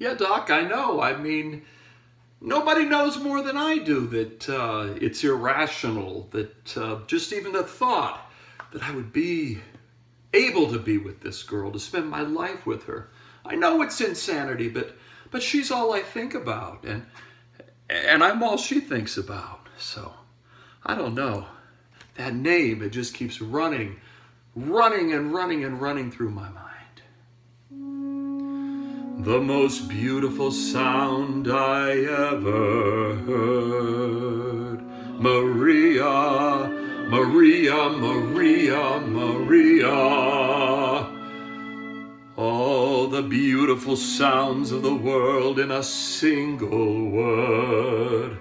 Yeah, Doc, I know. I mean, nobody knows more than I do that it's irrational, that just even the thought that I would be able to be with this girl, to spend my life with her. I know it's insanity, but she's all I think about, and I'm all she thinks about. So, I don't know. That name, it just keeps running and running and running through my mind. The most beautiful sound I ever heard. Maria, Maria, Maria, Maria. All the beautiful sounds of the world in a single word.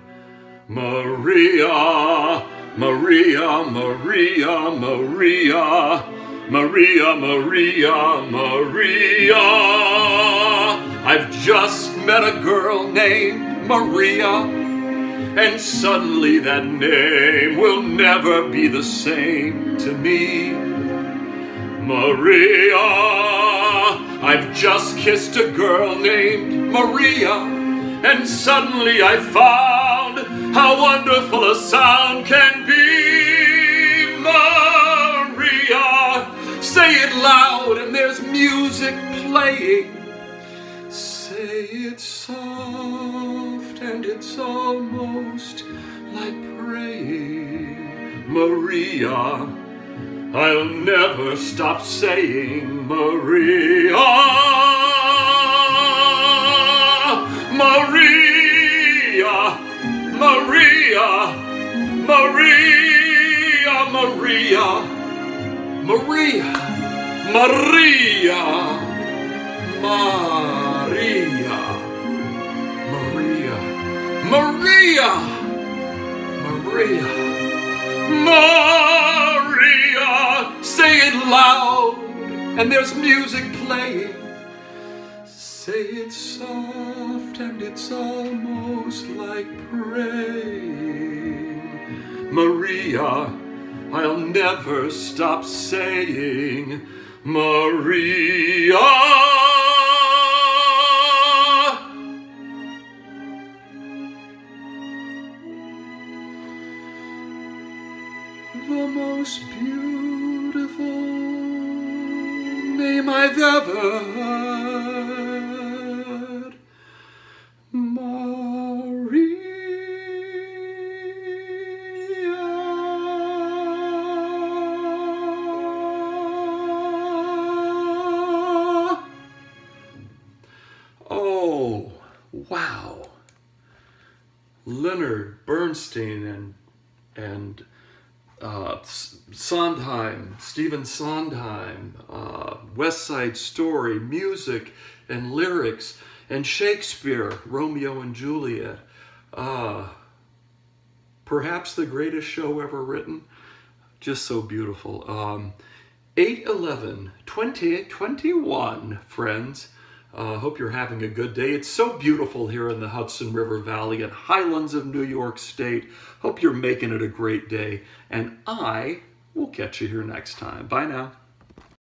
Maria, Maria, Maria, Maria, Maria, Maria, Maria. I've just met a girl named Maria, and suddenly that name will never be the same to me. Maria, I've just kissed a girl named Maria, and suddenly I found how wonderful a sound can be. Maria, say it loud and there's music playing. Say it soft and it's almost like praying. Maria, I'll never stop saying Maria. Maria, Maria, Maria, Maria, Maria, Maria, Maria, Maria, Maria, Maria, Maria. Say it loud and there's music playing. Say it soft and it's almost like praying. Maria, I'll never stop saying Maria. The most beautiful name I've ever heard. Maria. Oh, wow. Leonard Bernstein and Sondheim, Stephen Sondheim, West Side Story, music and lyrics, and Shakespeare, Romeo and Juliet. Perhaps the greatest show ever written. Just so beautiful. 8/11/2021, friends. Hope you're having a good day. It's so beautiful here in the Hudson River Valley and highlands of New York State. Hope you're making it a great day. And I will catch you here next time. Bye now.